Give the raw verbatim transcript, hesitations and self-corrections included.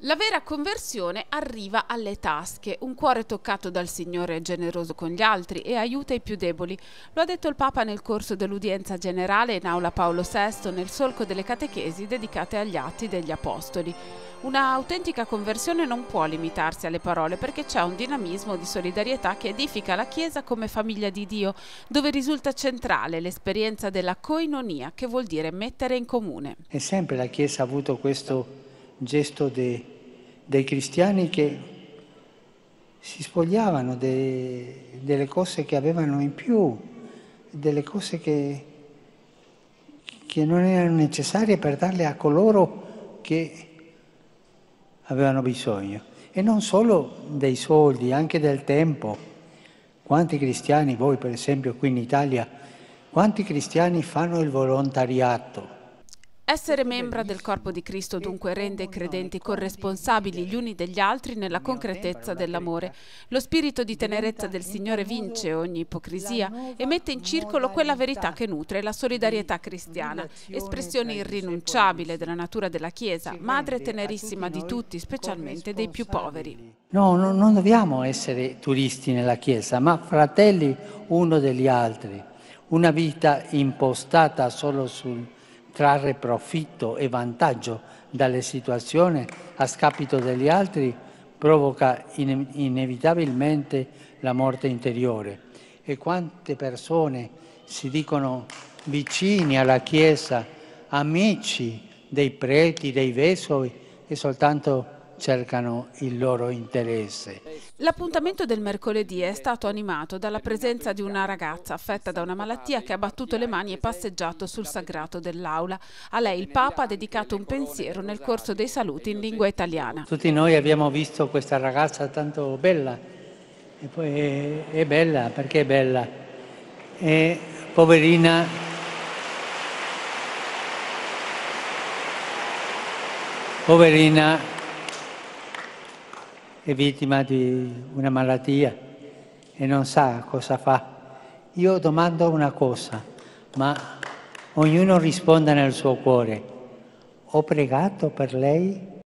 La vera conversione arriva alle tasche, un cuore toccato dal Signore è generoso con gli altri e aiuta i più deboli. Lo ha detto il Papa nel corso dell'udienza generale in aula Paolo sesto nel solco delle catechesi dedicate agli atti degli Apostoli. Una autentica conversione non può limitarsi alle parole perché c'è un dinamismo di solidarietà che edifica la Chiesa come famiglia di Dio, dove risulta centrale l'esperienza della koinonia, che vuol dire mettere in comune. E sempre la Chiesa ha avuto questo gesto de, dei cristiani che si spogliavano de, delle cose che avevano in più, delle cose che, che non erano necessarie per darle a coloro che avevano bisogno. E non solo dei soldi, anche del tempo. Quanti cristiani, voi per esempio qui in Italia, quanti cristiani fanno il volontariato? Essere membra del corpo di Cristo dunque rende i credenti corresponsabili gli uni degli altri nella concretezza dell'amore. Lo spirito di tenerezza del Signore vince ogni ipocrisia e mette in circolo quella verità che nutre la solidarietà cristiana, espressione irrinunciabile della natura della Chiesa, madre tenerissima di tutti, specialmente dei più poveri. No, no, non dobbiamo essere turisti nella Chiesa, ma fratelli uno degli altri. Una vita impostata solo sul trarre profitto e vantaggio dalle situazioni a scapito degli altri provoca in, inevitabilmente la morte interiore. E quante persone si dicono vicini alla Chiesa, amici dei preti, dei vescovi, e soltanto cercano il loro interesse. L'appuntamento del mercoledì è stato animato dalla presenza di una ragazza affetta da una malattia che ha battuto le mani e passeggiato sul sagrato dell'aula. A lei il Papa ha dedicato un pensiero nel corso dei saluti in lingua italiana. Tutti noi abbiamo visto questa ragazza tanto bella, e poi è, è bella, perché è bella? È poverina, poverina, è vittima di una malattia e non sa cosa fa. Io domando una cosa, ma ognuno risponda nel suo cuore. Ho pregato per lei?